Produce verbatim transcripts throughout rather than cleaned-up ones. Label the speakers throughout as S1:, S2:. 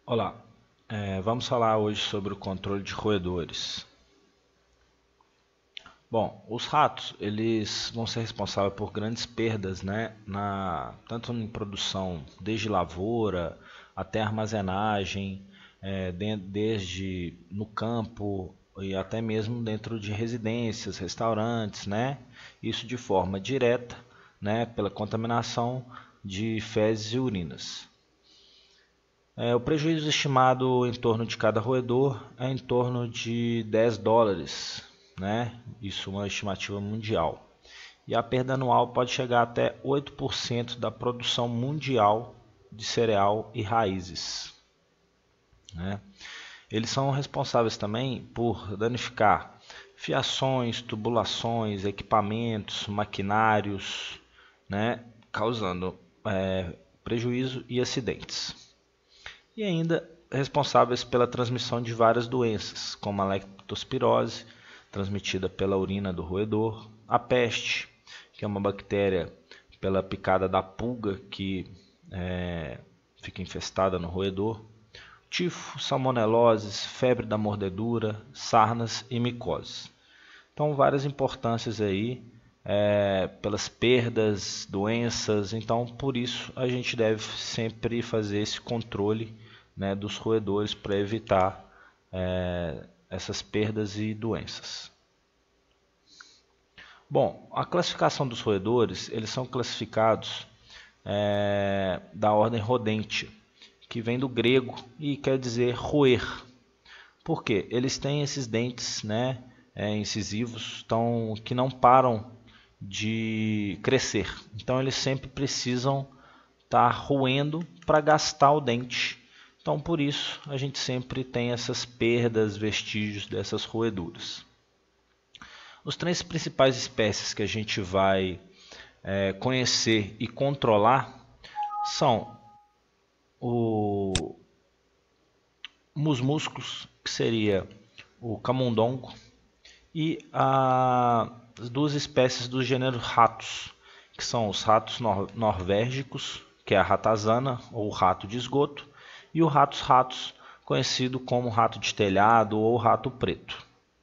S1: Olá, é, vamos falar hoje sobre o controle de roedores. Bom, os ratos eles vão ser responsáveis por grandes perdas, né, na, tanto em produção, desde lavoura até armazenagem, é, de- desde no campo e até mesmo dentro de residências, restaurantes, né, isso de forma direta, né, pela contaminação de fezes e urinas. É, o prejuízo estimado em torno de cada roedor é em torno de dez dólares, né? Isso é uma estimativa mundial. E a perda anual pode chegar até oito por cento da produção mundial de cereal e raízes, né? Eles são responsáveis também por danificar fiações, tubulações, equipamentos, maquinários, né? Causando é, prejuízo e acidentes. E ainda responsáveis pela transmissão de várias doenças, como a leptospirose, transmitida pela urina do roedor, a peste, que é uma bactéria pela picada da pulga que é, fica infestada no roedor, tifo, salmoneloses, febre da mordedura, sarnas e micoses. Então, várias importâncias aí é, pelas perdas, doenças. Então, por isso a gente deve sempre fazer esse controle, né, dos roedores para evitar é, essas perdas e doenças. Bom, a classificação dos roedores, eles são classificados é, da ordem rodente, que vem do grego e quer dizer roer. Por quê? Eles têm esses dentes, né, é, incisivos, tão, que não param de crescer. Então eles sempre precisam estar roendo para gastar o dente. Então por isso a gente sempre tem essas perdas, vestígios dessas roeduras. Os três principais espécies que a gente vai é, conhecer e controlar são o musmúsculos, que seria o camundongo, e a, as duas espécies do gênero ratos, que são os ratos nor norvégicos, que é a ratazana ou rato de esgoto, e o ratos ratos, conhecido como rato de telhado ou rato preto.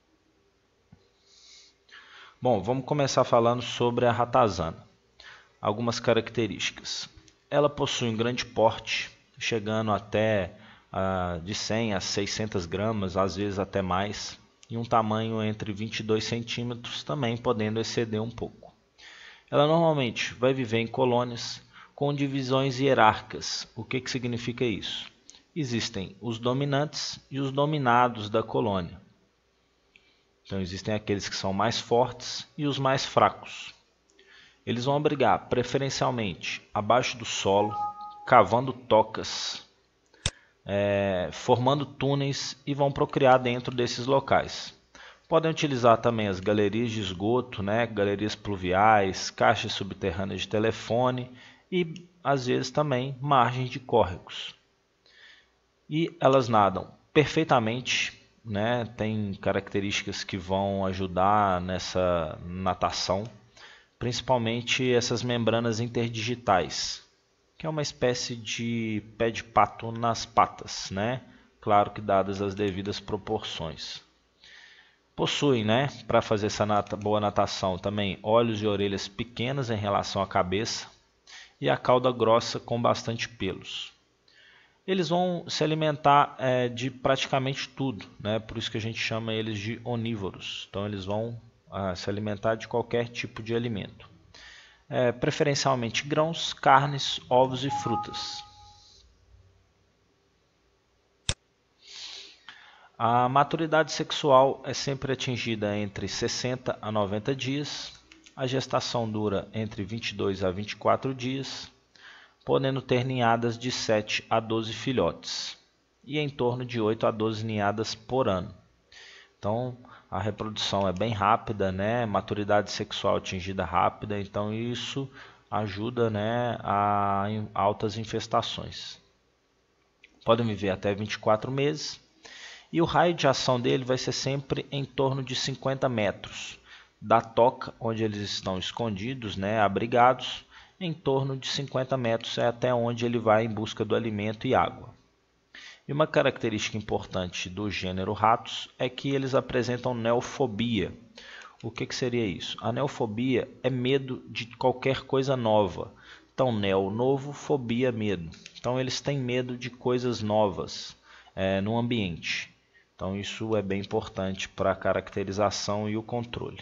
S1: Bom, vamos começar falando sobre a ratazana. Algumas características. Ela possui um grande porte, chegando até uh, de cem a seiscentas gramas, às vezes até mais, e um tamanho entre vinte e dois centímetros, também podendo exceder um pouco. Ela normalmente vai viver em colônias com divisões hierárquicas. O que, que significa isso? Existem os dominantes e os dominados da colônia. Então existem aqueles que são mais fortes e os mais fracos. Eles vão abrigar preferencialmente abaixo do solo, cavando tocas, é, formando túneis e vão procriar dentro desses locais. Podem utilizar também as galerias de esgoto, né, galerias pluviais, caixas subterrâneas de telefone e às vezes também margens de córregos. E elas nadam perfeitamente, né, tem características que vão ajudar nessa natação, principalmente essas membranas interdigitais, que é uma espécie de pé de pato nas patas, né? Claro que dadas as devidas proporções. Possuem, né, para fazer essa nata, boa natação também, olhos e orelhas pequenas em relação à cabeça e a cauda grossa com bastante pelos. Eles vão se alimentar é, de praticamente tudo, né? Por isso que a gente chama eles de onívoros. Então eles vão ah, se alimentar de qualquer tipo de alimento. É, preferencialmente grãos, carnes, ovos e frutas. A maturidade sexual é sempre atingida entre sessenta a noventa dias. A gestação dura entre vinte e dois a vinte e quatro dias, podendo ter ninhadas de sete a doze filhotes e em torno de oito a doze ninhadas por ano. Então, a reprodução é bem rápida, né? Maturidade sexual atingida rápida, então isso ajuda, né, a altas infestações. Podem viver até vinte e quatro meses e o raio de ação dele vai ser sempre em torno de cinquenta metros da toca onde eles estão escondidos, né, abrigados. Em torno de cinquenta metros é até onde ele vai em busca do alimento e água. E uma característica importante do gênero ratos é que eles apresentam neofobia. O que, que seria isso? A neofobia é medo de qualquer coisa nova. Então, neo, novo, fobia, medo. Então, eles têm medo de coisas novas é, no ambiente. Então, isso é bem importante para a caracterização e o controle.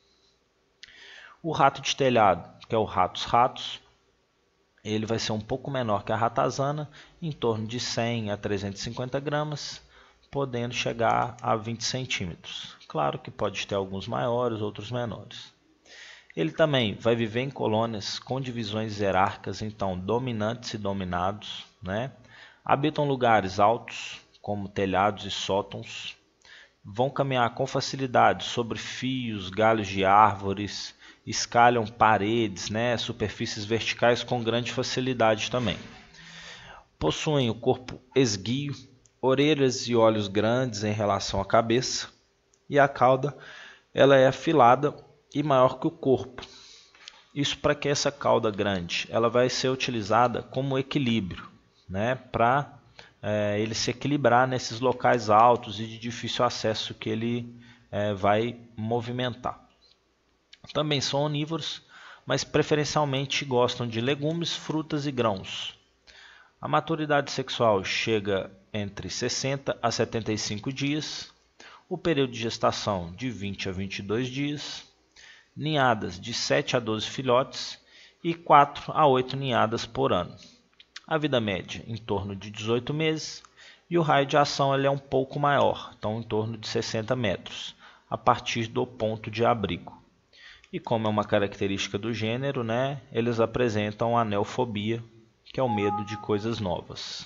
S1: O rato de telhado, que é o ratus ratus, ele vai ser um pouco menor que a ratazana, em torno de cem a trezentos e cinquenta gramas, podendo chegar a vinte centímetros. Claro que pode ter alguns maiores, outros menores. Ele também vai viver em colônias com divisões hierárquicas, então dominantes e dominados, né? Habitam lugares altos, como telhados e sótãos. Vão caminhar com facilidade sobre fios, galhos de árvores, escalham paredes, né? Superfícies verticais com grande facilidade também. Possuem o corpo esguio, orelhas e olhos grandes em relação à cabeça, e a cauda ela é afilada e maior que o corpo. Isso para que essa cauda grande ela vai ser utilizada como equilíbrio, né? Para é, ele se equilibrar nesses locais altos e de difícil acesso que ele é, vai movimentar. Também são onívoros, mas preferencialmente gostam de legumes, frutas e grãos. A maturidade sexual chega entre sessenta a setenta e cinco dias, o período de gestação de vinte a vinte e dois dias, ninhadas de sete a doze filhotes e quatro a oito ninhadas por ano. A vida média em torno de dezoito meses e o raio de ação ele é um pouco maior, então em torno de sessenta metros, a partir do ponto de abrigo. E como é uma característica do gênero, né, eles apresentam a neofobia, que é o medo de coisas novas.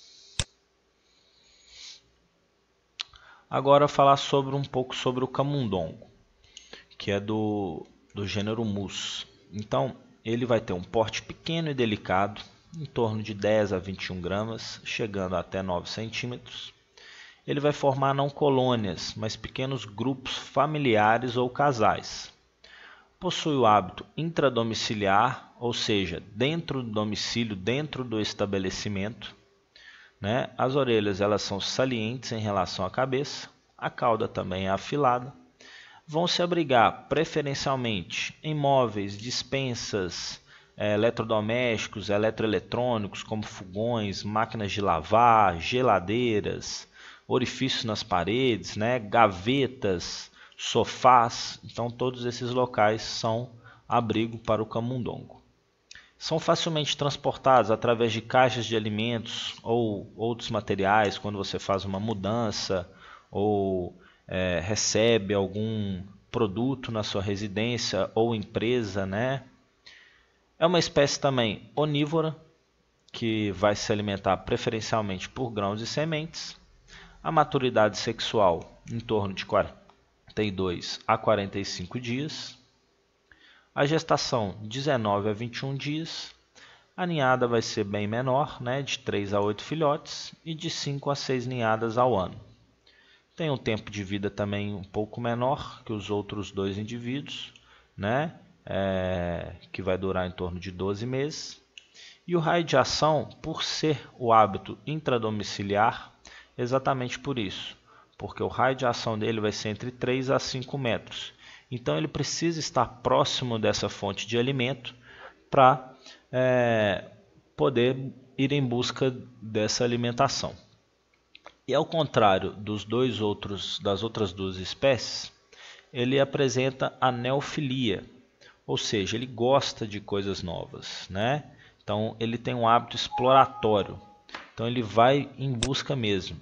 S1: Agora falar sobre um pouco sobre o camundongo, que é do, do gênero Mus. Então, ele vai ter um porte pequeno e delicado, em torno de dez a vinte e um gramas, chegando até nove centímetros. Ele vai formar não colônias, mas pequenos grupos familiares ou casais. Possui o hábito intradomiciliar, ou seja, dentro do domicílio, dentro do estabelecimento. Né? As orelhas elas são salientes em relação à cabeça, a cauda também é afilada. Vão se abrigar preferencialmente em móveis, despensas, é, eletrodomésticos, eletroeletrônicos, como fogões, máquinas de lavar, geladeiras, orifícios nas paredes, né? Gavetas, sofás. Então todos esses locais são abrigo para o camundongo. São facilmente transportados através de caixas de alimentos ou outros materiais quando você faz uma mudança ou é, recebe algum produto na sua residência ou empresa, né? É uma espécie também onívora que vai se alimentar preferencialmente por grãos e sementes. A maturidade sexual em torno de quarenta e dois a quarenta e cinco dias. A gestação dezenove a vinte e um dias. A ninhada vai ser bem menor, né, de três a oito filhotes e de cinco a seis ninhadas ao ano. Tem um tempo de vida também um pouco menor que os outros dois indivíduos, né, é, que vai durar em torno de doze meses. E o raio de ação, por ser o hábito intradomiciliar, exatamente por isso, porque o raio de ação dele vai ser entre três a cinco metros. Então ele precisa estar próximo dessa fonte de alimento para é, poder ir em busca dessa alimentação. E ao contrário dos dois outros, das outras duas espécies, ele apresenta a neofilia, ou seja, ele gosta de coisas novas, né? Então ele tem um hábito exploratório. Então ele vai em busca mesmo,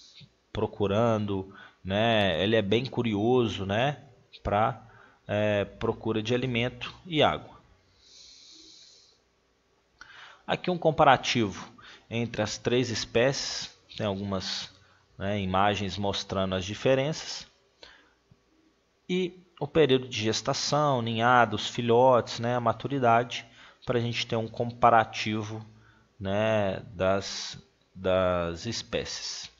S1: procurando, né? Ele é bem curioso, né? Para é, procura de alimento e água. Aqui um comparativo entre as três espécies, tem algumas né, imagens mostrando as diferenças. E o período de gestação, ninhada, os filhotes, né, a maturidade, para a gente ter um comparativo né, das, das espécies.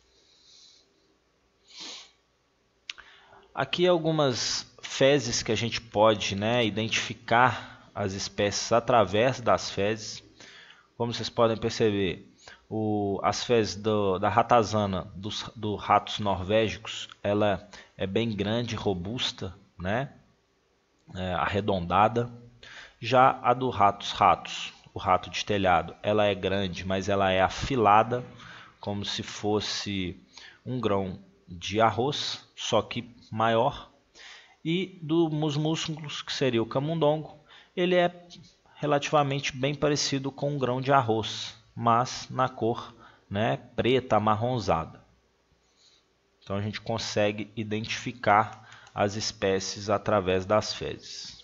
S1: Aqui algumas fezes que a gente pode né, identificar as espécies através das fezes. Como vocês podem perceber, O, as fezes do, da ratazana dos do ratos norvégicos, ela é bem grande, robusta, né? É, arredondada. Já a do ratos ratos, o rato de telhado, ela é grande, mas ela é afilada, como se fosse um grão de arroz, só que maior. E dos músculos, que seria o camundongo, ele é relativamente bem parecido com um grão de arroz, mas na cor, né, preta, amarronzada. Então a gente consegue identificar as espécies através das fezes.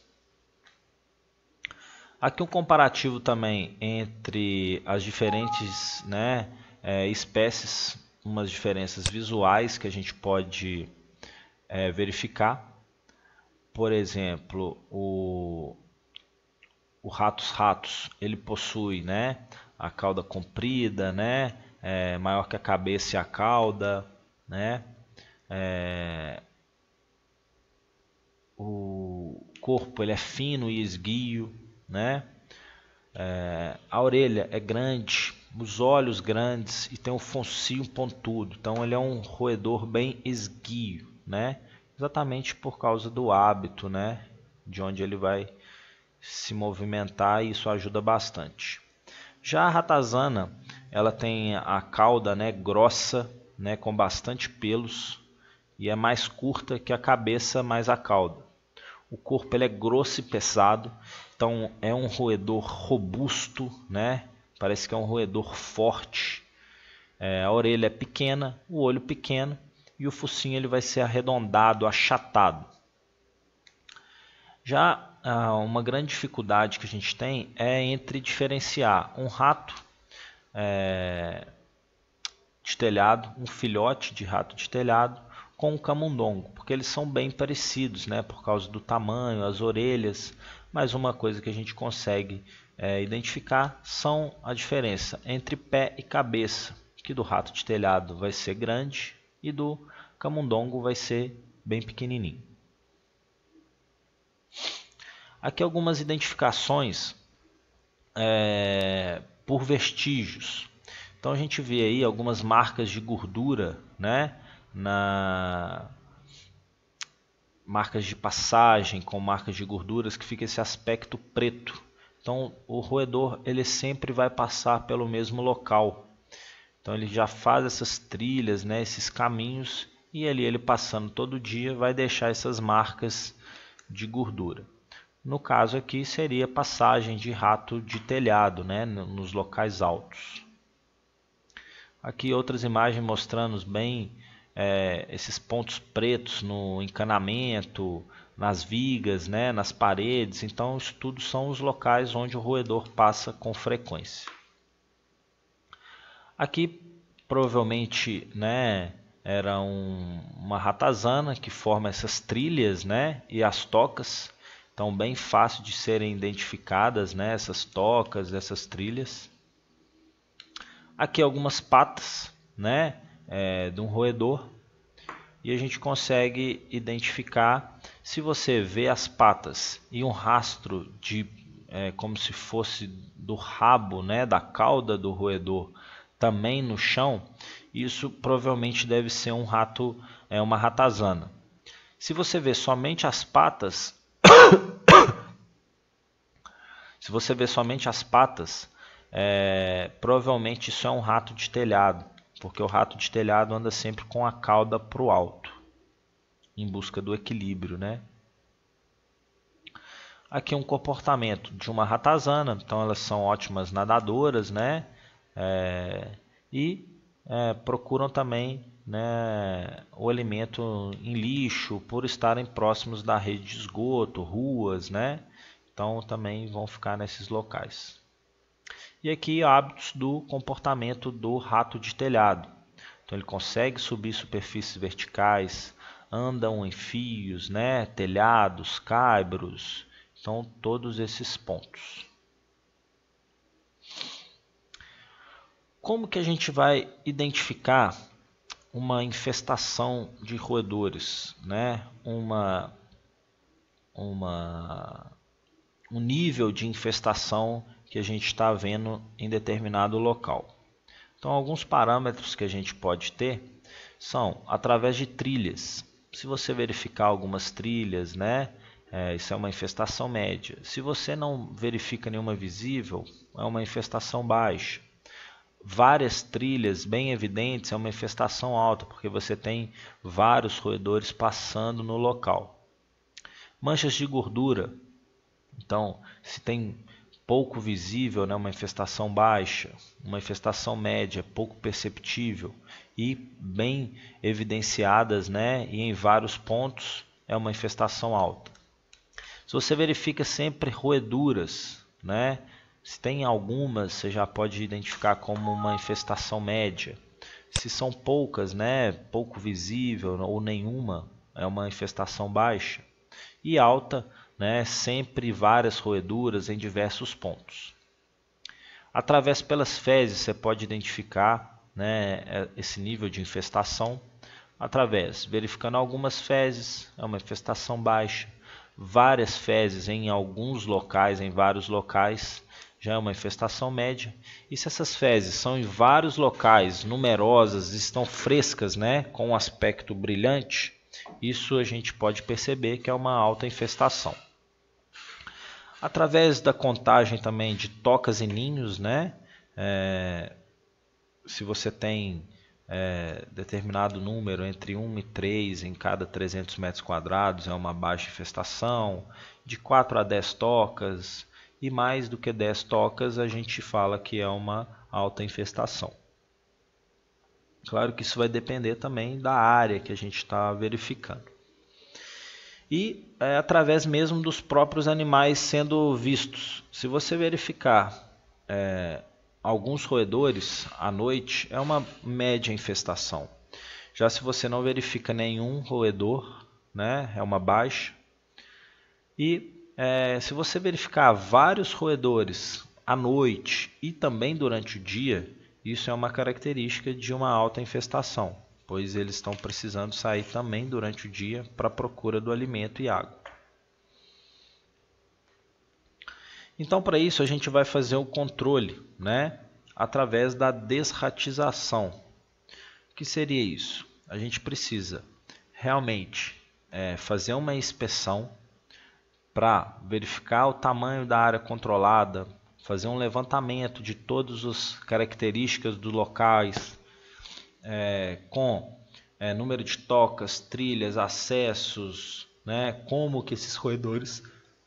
S1: Aqui um comparativo também entre as diferentes, né, é, espécies, umas diferenças visuais que a gente pode é, verificar. Por exemplo, o, o ratos ratos, ele possui, né, a cauda comprida, né, é, maior que a cabeça e a cauda, né, é, o corpo ele é fino e esguio, né, é, a orelha é grande, os olhos grandes e tem um focinho pontudo, então ele é um roedor bem esguio, né, exatamente por causa do hábito, né, de onde ele vai se movimentar, e isso ajuda bastante. Já a ratazana, ela tem a cauda, né, grossa, né, com bastante pelos, e é mais curta que a cabeça mais a cauda. O corpo ele é grosso e pesado, então é um roedor robusto, né, parece que é um roedor forte. É, a orelha é pequena, o olho pequeno, e o focinho ele vai ser arredondado, achatado. Já ah, uma grande dificuldade que a gente tem é entre diferenciar um rato é, de telhado, um filhote de rato de telhado, com um camundongo, porque eles são bem parecidos, né, por causa do tamanho, as orelhas, mas uma coisa que a gente consegue é, identificar são a diferença entre pé e cabeça, que do rato de telhado vai ser grande e do camundongo vai ser bem pequenininho. Aqui algumas identificações é, por vestígios. Então a gente vê aí algumas marcas de gordura, né, na marcas de passagem com marcas de gorduras, que fica esse aspecto preto. Então o roedor ele sempre vai passar pelo mesmo local. Então ele já faz essas trilhas, né, esses caminhos, e ali ele passando todo dia vai deixar essas marcas de gordura. No caso aqui seria passagem de rato de telhado, né, nos locais altos. Aqui outras imagens mostrando bem é, esses pontos pretos no encanamento, nas vigas, né, nas paredes. Então isso tudo são os locais onde o roedor passa com frequência. Aqui provavelmente, né, era um, uma ratazana que forma essas trilhas, né, e as tocas. Então bem fácil de serem identificadas, né, essas tocas, essas trilhas. Aqui algumas patas, né, é, de um roedor, e a gente consegue identificar, se você vê as patas e um rastro de é, como se fosse do rabo, né, da cauda do roedor também no chão, isso provavelmente deve ser um rato, é uma ratazana. Se você vê somente as patas Se você vê somente as patas, é, provavelmente isso é um rato de telhado, porque o rato de telhado anda sempre com a cauda para o alto, em busca do equilíbrio, né? Aqui um comportamento de uma ratazana, então elas são ótimas nadadoras, né? É, e é, procuram também, né, o alimento em lixo, por estarem próximos da rede de esgoto, ruas, né? Então também vão ficar nesses locais. E aqui hábitos do comportamento do rato de telhado. Então ele consegue subir superfícies verticais, andam em fios, né, telhados, caibros. Então todos esses pontos. Como que a gente vai identificar uma infestação de roedores, né? Uma uma um nível de infestação que a gente está vendo em determinado local. Então, alguns parâmetros que a gente pode ter são através de trilhas. Se você verificar algumas trilhas, né, é, isso é uma infestação média. Se você não verifica nenhuma visível, é uma infestação baixa. Várias trilhas bem evidentes é uma infestação alta, porque você tem vários roedores passando no local. Manchas de gordura. Então, se tem pouco visível, né, uma infestação baixa, uma infestação média, pouco perceptível e bem evidenciadas, né, e em vários pontos, é uma infestação alta. Se você verifica sempre roeduras, né, se tem algumas, você já pode identificar como uma infestação média. Se são poucas, né, pouco visível ou nenhuma, é uma infestação baixa. E alta, né, sempre várias roeduras em diversos pontos. Através pelas fezes você pode identificar, né, esse nível de infestação. Através, verificando algumas fezes, é uma infestação baixa. Várias fezes em alguns locais, em vários locais, já é uma infestação média. E se essas fezes são em vários locais, numerosas, estão frescas, né, com um aspecto brilhante, isso a gente pode perceber que é uma alta infestação. Através da contagem também de tocas e ninhos, né, é, se você tem é, determinado número entre um e três em cada trezentos metros quadrados, é uma baixa infestação. De quatro a dez tocas e mais do que dez tocas, a gente fala que é uma alta infestação. Claro que isso vai depender também da área que a gente está verificando. E é, através mesmo dos próprios animais sendo vistos. Se você verificar é, alguns roedores à noite, é uma média infestação. Já se você não verifica nenhum roedor, né, é uma baixa. E é, se você verificar vários roedores à noite e também durante o dia, isso é uma característica de uma alta infestação, pois eles estão precisando sair também durante o dia para a procura do alimento e água. Então, para isso, a gente vai fazer o controle, né, através da desratização. O que seria isso? A gente precisa realmente é, fazer uma inspeção para verificar o tamanho da área controlada, fazer um levantamento de todas as características dos locais, é, com é, número de tocas, trilhas, acessos, né, como que esses roedores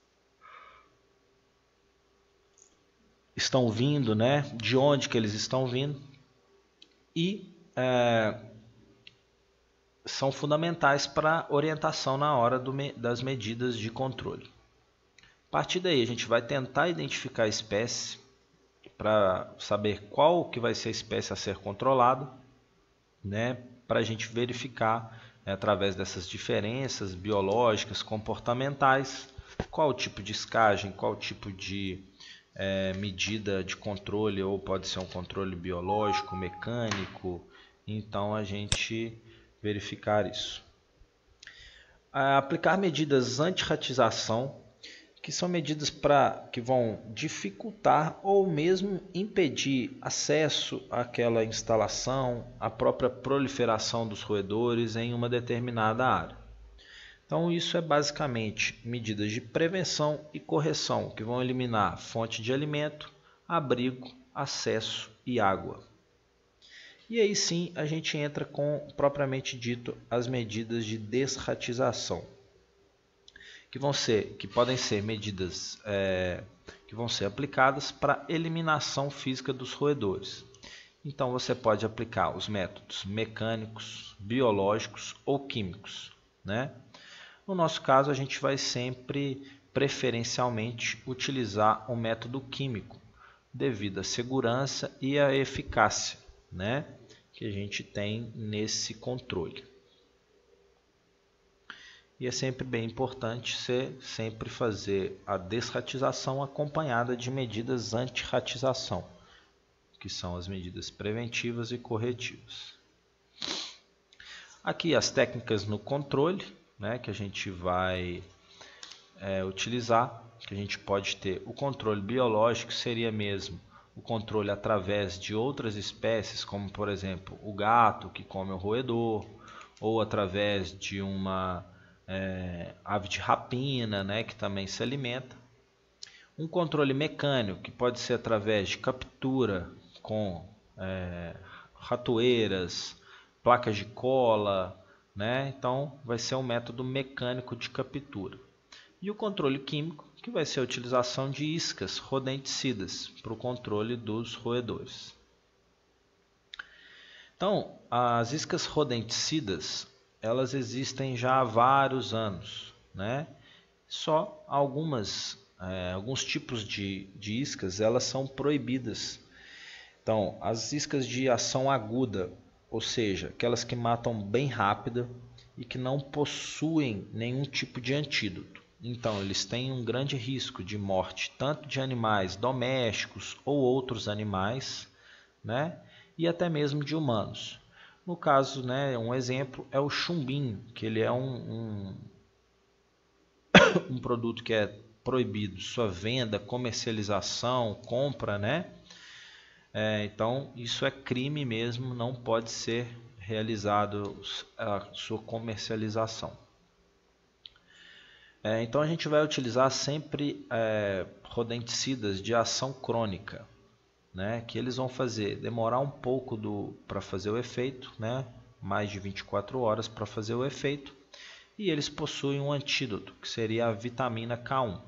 S1: estão vindo, né, de onde que eles estão vindo, e é, são fundamentais para orientação na hora do, das medidas de controle. A partir daí a gente vai tentar identificar a espécie para saber qual que vai ser a espécie a ser controlada, né, para a gente verificar é, através dessas diferenças biológicas, comportamentais, qual tipo de escagem, qual tipo de é, medida de controle, ou pode ser um controle biológico, mecânico. Então a gente verificar isso. Aplicar medidas anti-ratização, que são medidas pra, que vão dificultar ou mesmo impedir acesso àquela instalação, a própria proliferação dos roedores em uma determinada área. Então isso é basicamente medidas de prevenção e correção, que vão eliminar fonte de alimento, abrigo, acesso e água. E aí sim a gente entra com, propriamente dito, as medidas de desratização, que vão ser, que podem ser medidas é, que vão ser aplicadas para eliminação física dos roedores. Então você pode aplicar os métodos mecânicos, biológicos ou químicos, né? No nosso caso a gente vai sempre preferencialmente utilizar o método químico, devido à segurança e à eficácia, né, que a gente tem nesse controle. E é sempre bem importante você sempre fazer a desratização acompanhada de medidas anti-ratização, que são as medidas preventivas e corretivas. Aqui as técnicas no controle, né, que a gente vai é, utilizar, que a gente pode ter o controle biológico, seria mesmo o controle através de outras espécies, como por exemplo o gato que come o roedor, ou através de uma é, ave de rapina, né, que também se alimenta. Um controle mecânico, que pode ser através de captura com é, ratoeiras, placas de cola, né? Então vai ser um método mecânico de captura. E o controle químico, que vai ser a utilização de iscas rodenticidas para o controle dos roedores. Então, as iscas rodenticidas, elas existem já há vários anos, né? Só algumas, é, alguns tipos de, de iscas, elas são proibidas. Então, as iscas de ação aguda, ou seja, aquelas que matam bem rápida e que não possuem nenhum tipo de antídoto. Então, eles têm um grande risco de morte, tanto de animais domésticos ou outros animais, né? E até mesmo de humanos. No caso, né, um exemplo é o chumbinho, que ele é um, um, um produto que é proibido, sua venda, comercialização, compra, né? É, então, isso é crime mesmo, não pode ser realizado a sua comercialização. É, então, a gente vai utilizar sempre é, rodenticidas de ação crônica, né, que eles vão fazer demorar um pouco para fazer o efeito, né, mais de vinte e quatro horas para fazer o efeito, e eles possuem um antídoto, que seria a vitamina K um.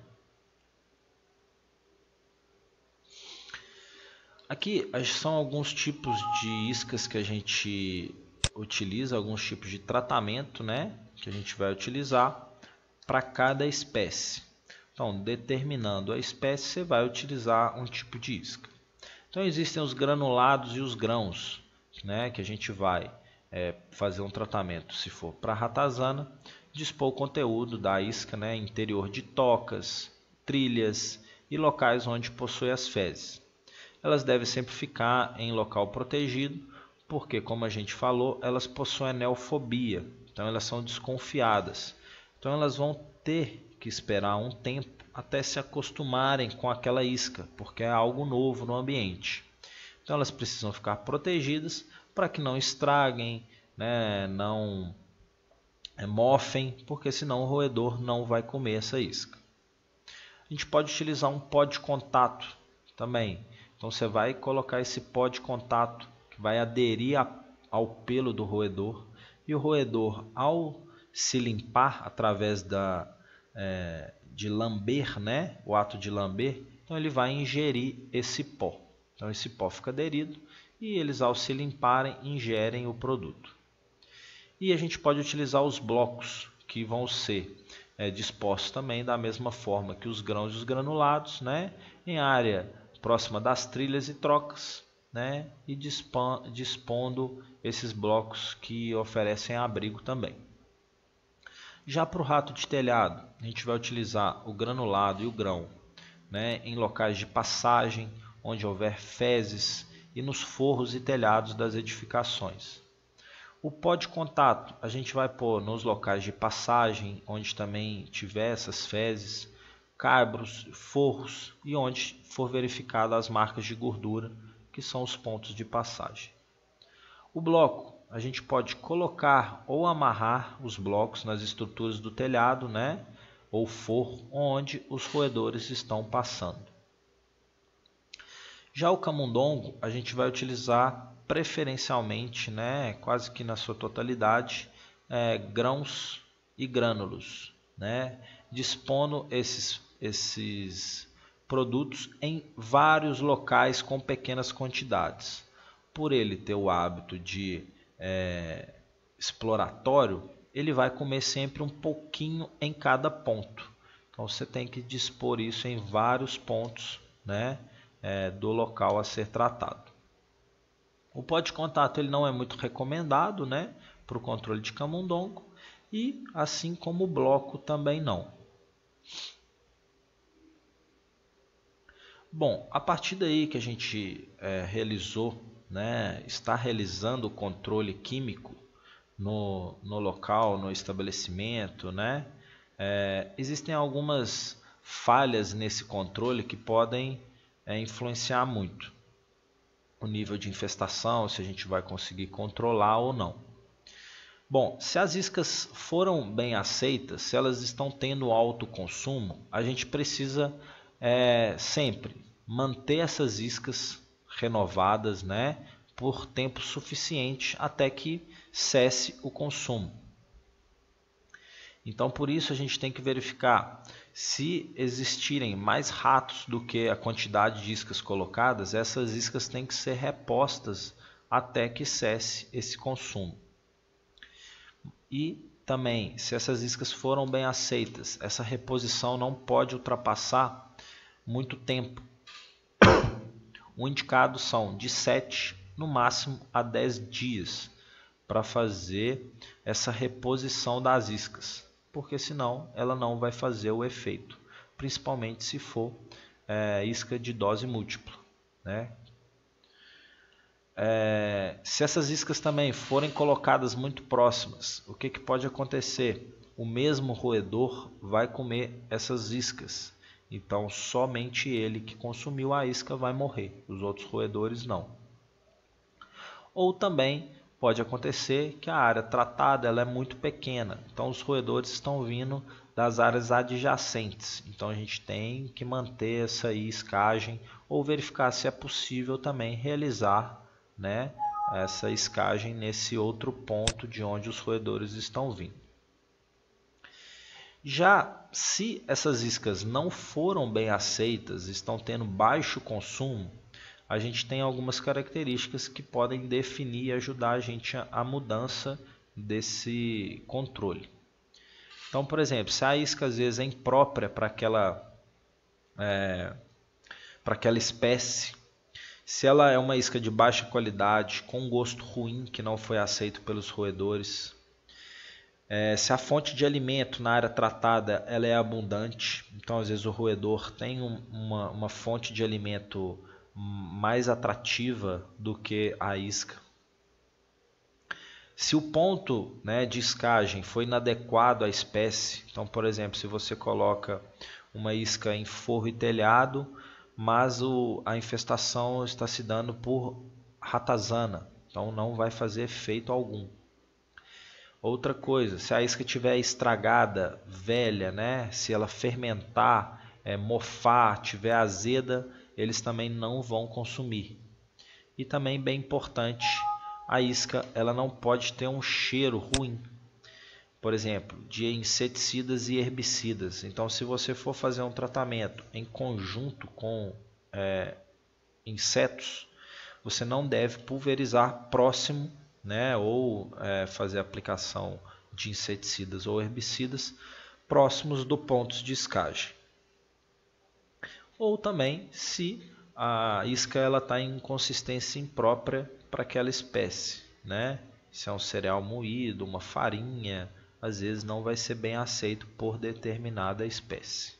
S1: Aqui são alguns tipos de iscas que a gente utiliza, alguns tipos de tratamento, né, que a gente vai utilizar para cada espécie. Então, determinando a espécie, você vai utilizar um tipo de isca. Então, existem os granulados e os grãos, né, que a gente vai é, fazer um tratamento, se for para ratazana, dispor o conteúdo da isca, né, interior de tocas, trilhas e locais onde possui as fezes. Elas devem sempre ficar em local protegido, porque, como a gente falou, elas possuem neofobia, então elas são desconfiadas. Então elas vão ter que esperar um tempo até se acostumarem com aquela isca, porque é algo novo no ambiente. Então elas precisam ficar protegidas para que não estraguem, né, não é, mofem, porque senão o roedor não vai comer essa isca. A gente pode utilizar um pó de contato também. Então você vai colocar esse pó de contato que vai aderir a, ao pelo do roedor, e o roedor, ao se limpar através da, é, de lamber, né, o ato de lamber, então ele vai ingerir esse pó. Então esse pó fica aderido e eles, ao se limparem, ingerem o produto. E a gente pode utilizar os blocos, que vão ser é, dispostos também da mesma forma que os grãos e os granulados, né, em área próxima das trilhas e trocas, né, e dispondo esses blocos que oferecem abrigo também. Já para o rato de telhado, a gente vai utilizar o granulado e o grão, né, em locais de passagem, onde houver fezes, e nos forros e telhados das edificações. O pó de contato a gente vai pôr nos locais de passagem, onde também tiver essas fezes, cabros, forros e onde for verificada as marcas de gordura, que são os pontos de passagem. O bloco, a gente pode colocar ou amarrar os blocos nas estruturas do telhado, né, ou forro, onde os roedores estão passando. Já o camundongo, a gente vai utilizar preferencialmente, né, quase que na sua totalidade, é, grãos e grânulos, né, dispondo esses esses produtos em vários locais com pequenas quantidades. Por ele ter o hábito de é, exploratório, ele vai comer sempre um pouquinho em cada ponto. Então você tem que dispor isso em vários pontos, né, é, do local a ser tratado. O pó de contato ele não é muito recomendado, né, para o controle de camundongo, e assim como o bloco também não. Bom, a partir daí que a gente é, realizou, né, está realizando o controle químico no, no local, no estabelecimento, né, é, existem algumas falhas nesse controle que podem é, influenciar muito. o nível de infestação, se a gente vai conseguir controlar ou não. Bom, se as iscas foram bem aceitas, se elas estão tendo alto consumo, a gente precisa é, sempre manter essas iscas renovadas, né, por tempo suficiente até que cesse o consumo. Então, por isso a gente tem que verificar se existirem mais ratos do que a quantidade de iscas colocadas, essas iscas têm que ser repostas até que cesse esse consumo. E também, se essas iscas foram bem aceitas, essa reposição não pode ultrapassar muito tempo. O indicado são de sete, no máximo, a dez dias para fazer essa reposição das iscas, porque senão ela não vai fazer o efeito, principalmente se for é, isca de dose múltipla, né? É, se essas iscas também forem colocadas muito próximas, o que, que pode acontecer? O mesmo roedor vai comer essas iscas, então somente ele que consumiu a isca vai morrer, os outros roedores não. Ou também pode acontecer que a área tratada ela é muito pequena, então os roedores estão vindo das áreas adjacentes, então a gente tem que manter essa iscagem ou verificar se é possível também realizar, né, essa iscagem nesse outro ponto de onde os roedores estão vindo. Já se essas iscas não foram bem aceitas, estão tendo baixo consumo, a gente tem algumas características que podem definir e ajudar a gente a mudança desse controle. Então, por exemplo, se a isca às vezes é imprópria para aquela, é, para aquela espécie, se ela é uma isca de baixa qualidade, com gosto ruim que não foi aceito pelos roedores, é, se a fonte de alimento na área tratada ela é abundante, então às vezes o roedor tem um, uma, uma fonte de alimento mais atrativa do que a isca. Se o ponto, né, de iscagem foi inadequado à espécie, então por exemplo, se você coloca uma isca em forro e telhado, mas o, a infestação está se dando por ratazana, então não vai fazer efeito algum. Outra coisa, se a isca estiver estragada, velha, né, se ela fermentar, é, mofar, tiver azeda, eles também não vão consumir. E também bem importante, a isca ela não pode ter um cheiro ruim, por exemplo, de inseticidas e herbicidas. Então, se você for fazer um tratamento em conjunto com é, insetos, você não deve pulverizar próximo, né, ou é, fazer aplicação de inseticidas ou herbicidas próximos do ponto de iscagem. Ou também se a isca ela está em consistência imprópria para aquela espécie, né? Se é um cereal moído, uma farinha, às vezes não vai ser bem aceito por determinada espécie.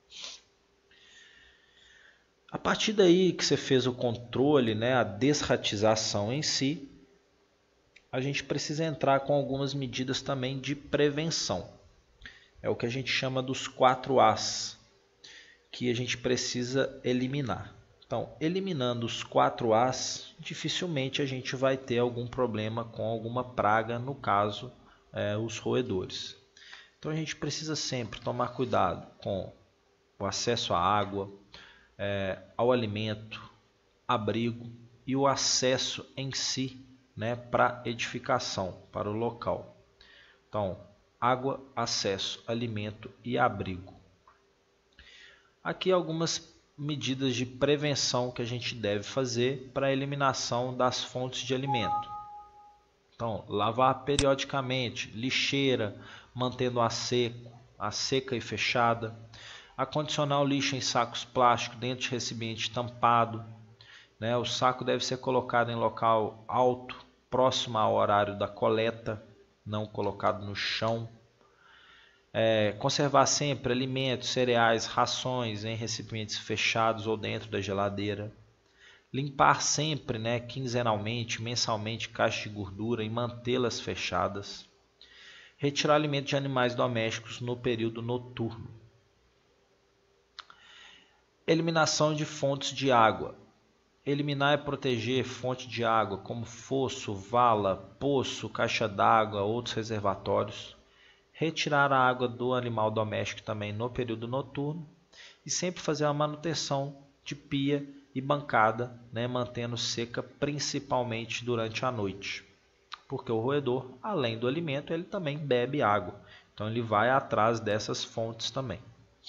S1: A partir daí que você fez o controle, né, a desratização em si, a gente precisa entrar com algumas medidas também de prevenção. É o que a gente chama dos quatro As, que a gente precisa eliminar. Então, eliminando os quatro As, dificilmente a gente vai ter algum problema com alguma praga, no caso, é, os roedores. Então, a gente precisa sempre tomar cuidado com o acesso à água, é, ao alimento, abrigo e o acesso em si, né, para edificação, para o local. Então, água, acesso, alimento e abrigo. Aqui algumas medidas de prevenção que a gente deve fazer para a eliminação das fontes de alimento. Então, lavar periodicamente, lixeira, mantendo a seco, a seca e fechada. Acondicionar o lixo em sacos plásticos dentro de recipiente tampado. Né? O saco deve ser colocado em local alto, próximo ao horário da coleta, não colocado no chão. É, conservar sempre alimentos, cereais, rações em recipientes fechados ou dentro da geladeira. Limpar sempre, né, quinzenalmente, mensalmente, caixas de gordura e mantê-las fechadas. Retirar alimentos de animais domésticos no período noturno. Eliminação de fontes de água. Eliminar e proteger fonte de água como fosso, vala, poço, caixa d'água, outros reservatórios. Retirar a água do animal doméstico também no período noturno. E sempre fazer a manutenção de pia e bancada, né, mantendo seca principalmente durante a noite. Porque o roedor, além do alimento, ele também bebe água. Então ele vai atrás dessas fontes também.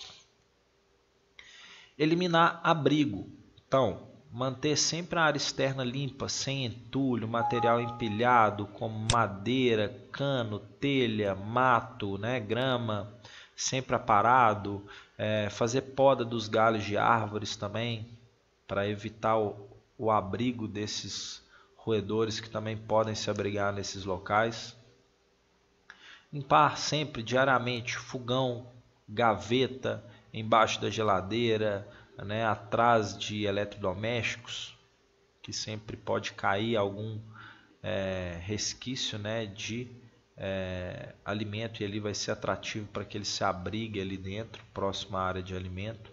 S1: Eliminar abrigo. Então, manter sempre a área externa limpa, sem entulho, material empilhado, como madeira, cano, telha, mato, né, grama, sempre aparado. É, fazer poda dos galhos de árvores também, para evitar o, o abrigo desses roedores que também podem se abrigar nesses locais. Limpar sempre, diariamente, fogão, gaveta, embaixo da geladeira, né, atrás de eletrodomésticos, que sempre pode cair algum é, resquício, né, de é, alimento, e ali vai ser atrativo para que ele se abrigue ali dentro, próximo à área de alimento.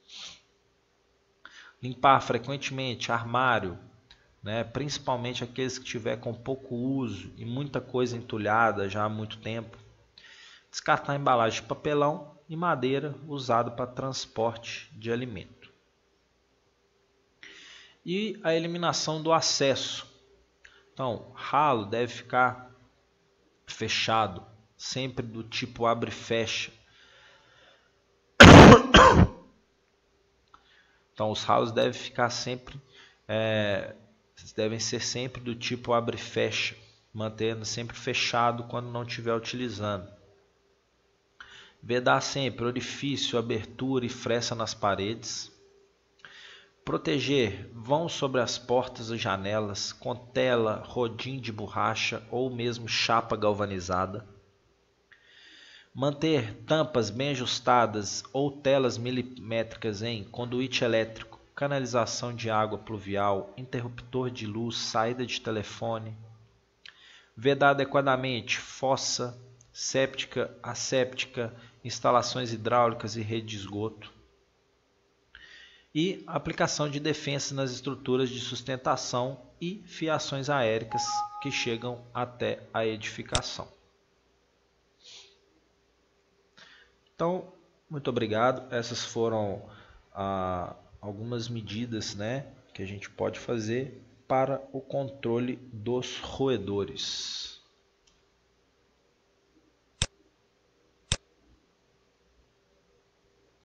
S1: Limpar frequentemente armário, né, principalmente aqueles que tiver com pouco uso e muita coisa entulhada já há muito tempo. Descartar a embalagem de papelão e madeira usado para transporte de alimento. E a eliminação do acesso. Então, ralo deve ficar fechado, sempre do tipo abre e fecha. Então, os ralos devem ficar sempre, é, devem ser sempre do tipo abre e fecha, mantendo sempre fechado quando não estiver utilizando. Vedar sempre orifício, abertura e fresta nas paredes. Proteger vão sobre as portas e janelas com tela, rodinho de borracha ou mesmo chapa galvanizada. Manter tampas bem ajustadas ou telas milimétricas em conduíte elétrico, canalização de água pluvial, interruptor de luz, saída de telefone. Vedar adequadamente fossa, séptica, asséptica, instalações hidráulicas e rede de esgoto. E aplicação de defensas nas estruturas de sustentação e fiações aéreas que chegam até a edificação. Então, muito obrigado. Essas foram ah, algumas medidas, né, que a gente pode fazer para o controle dos roedores.